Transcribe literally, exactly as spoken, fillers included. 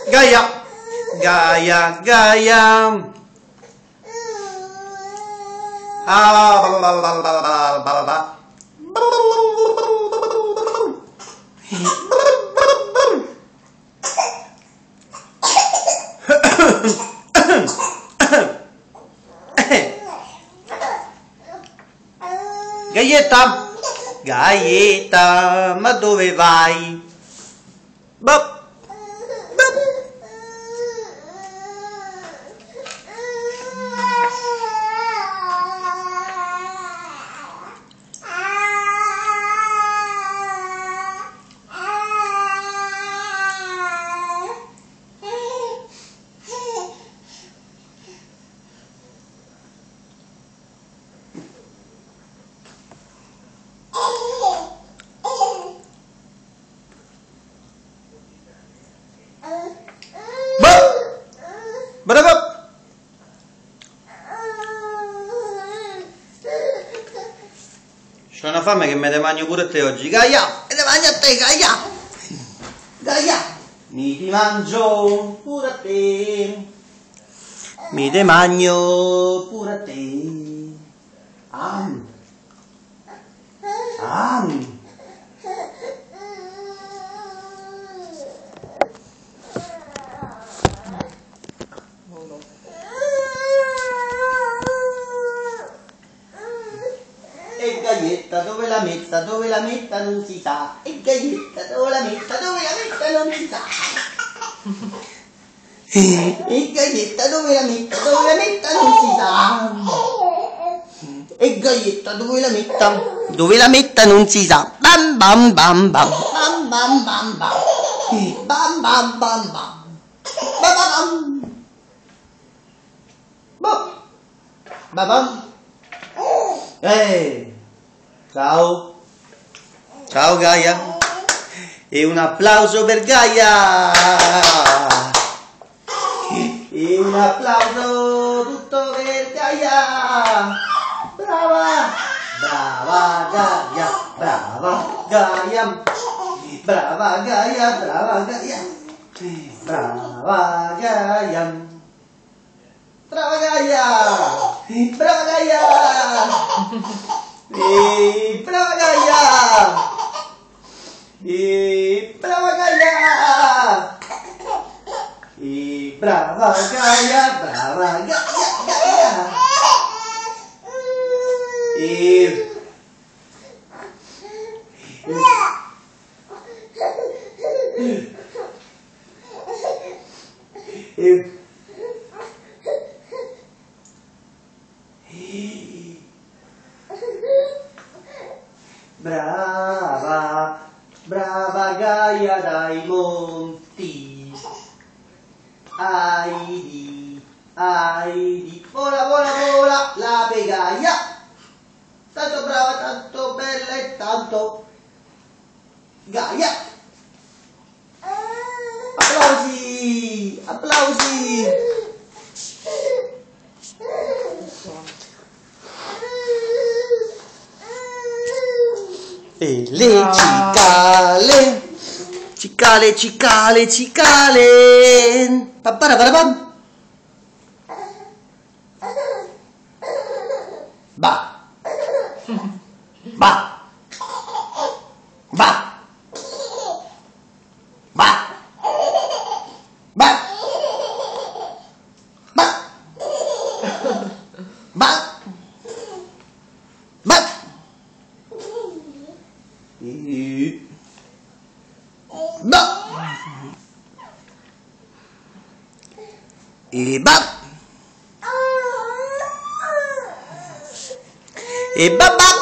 Gaia, Gaia, Gaia. Ah, ba, ba, ba, ba, ba, ba, ba. Gaietta, Gaietta, ma dove vai? Boh. Bravo! C'ho una fame che me te mangio pure a te oggi, Gaia! Me te mangio a te, Gaia! Gaia! Mi ti mangio pure a te! Mi te mangio pure a te! Am! Am! E Gaietta dove la metta, dove la metta non si sa. E Gaietta dove la metta, dove la metta non si sa. E Gaietta dove la metta, dove la metta non si sa. E Gaietta dove la metta, dove la metta non si sa. Bam bam bam bam. Bam bam bam bam. Bam bam bam bam. Bam bam bam. Bam bam. Ehi, ciao, ciao Gaia, e un applauso per Gaia, e un applauso tutto per Gaia, brava, brava Gaia, brava Gaia, brava Gaia, brava Gaia, brava Gaia. Brava Gaia! Brava Gaia! E brava Gaia! E brava Gaia! E brava Gaia! Brava Gaia! Gaia! E e Brava, brava Gaia dai monti, Aidi, Aidi, vola, vola, vola, la Gaia, tanto brava, tanto bella e tanto Gaia. Applausi, applausi. E le cicale, cicale, cicale, cicale, paparaparapam. Ba, ba, ba, ba, ba, ba, ba, ba. E ba e ba e ba ba